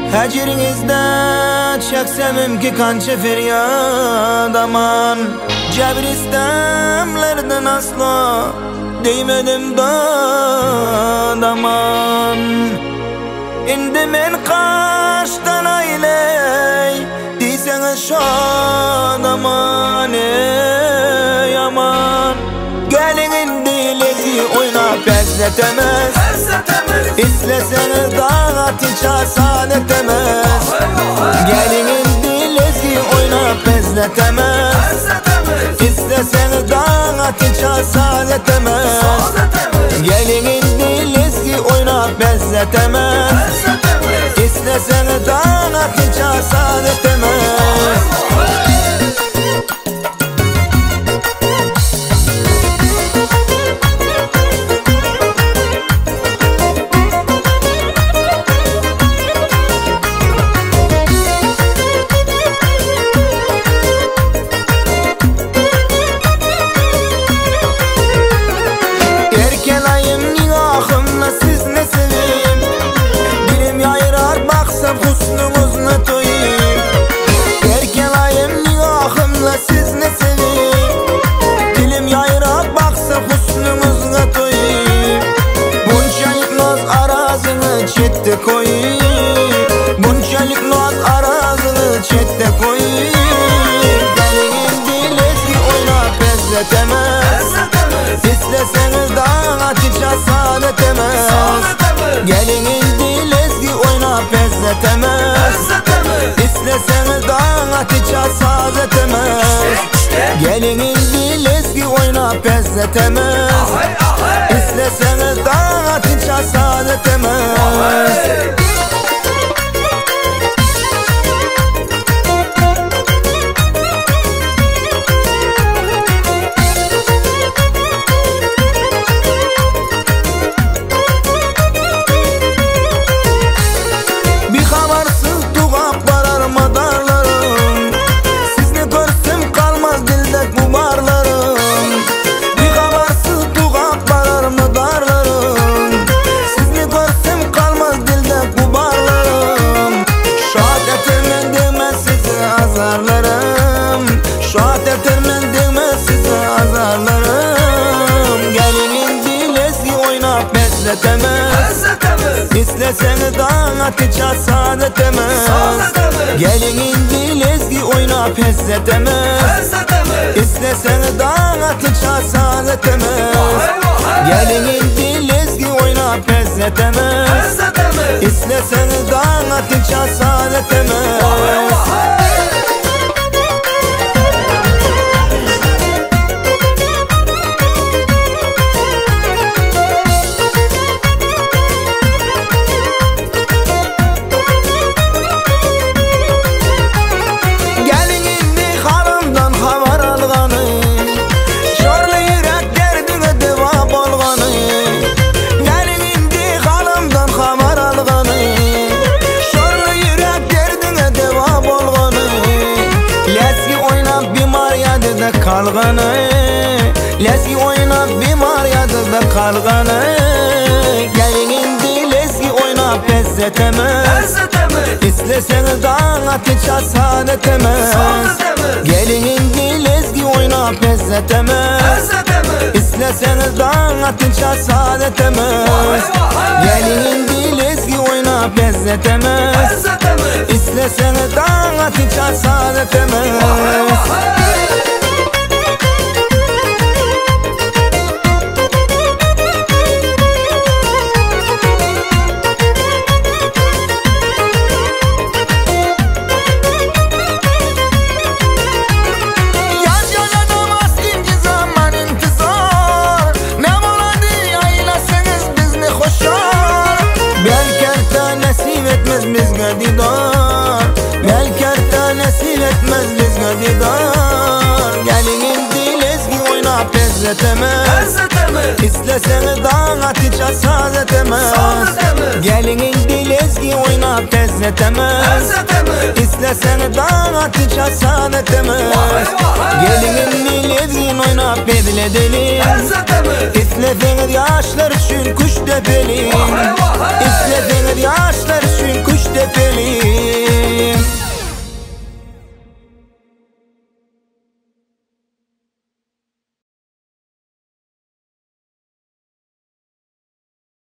Hecrinizde çeksem ki kança feryat aman. Cebir istemlerden asla değmedim aman. Indi men kaçtan ayley diyseniz şad aman ey aman. Gelin indi lezi oynap bezletemez, İsteseniz dağıt hiç asan etemez. Gelin indi lezi oynap bezletemez, İsteseniz dağıt hiç asan etemez. Gelin indi lezi oynap bezletemez, İsteseniz dağıt hiç asan etemez. Çette koy, bunçalik naz arazını çette koy. Gelin indi lezi oynap bezletemez, İsteseniz dağıt hiç asan etemez. Gelin indi lezi oynap bezletemez, İsteseniz dağıt hiç asan etemez. Gelin indi lezi oynap bezletemez, İsteseniz dağıt hiç asan etemez. Bir habersız tuğap varar madarlarım, sizni görsem kalmaz dildek bu barlarım. Bir habersız tuğap varar madarlarım, sizni görsem kalmaz dildek bu barlarım. Şahat etermen demez sizi azarlarım, şahat etermen demez sizi azarlarım. Gelin indi lezi oynap bezletemez, İsteseniz dağıt hiç asan etemez. Gelin indi lezi oynap bezletemez, İsteseniz dağıt hiç asan etemez. Gelin indi lezi oynap bezletemez, İsteseniz dağıt hiç asan etemez. Kalğanı, lezgi oynap bimar yadıda kalğanı. Gelin indi lezgi oynap bezletemez, İsteseniz dağıt hiç asan etemez. Gelin indi lezgi oynap bezletemez, İsteseniz dağıt hiç asan etemez. Gelin indi lezgi oynap bezletemez, İsteseniz dağıt hiç asan etemez. Bizge didar, belkerta nasip etmez bizge didar. Gelin indi lezgi oynap bezletemez, İsteseniz dağıt hiç asan etemez. Gelin indi lezgi oynap bezletemez, İsteseniz dağıt hiç asan etemez. Gelin indi lezgi oynap bezletelim, İsteseniz yaşlar için kuş tepelim.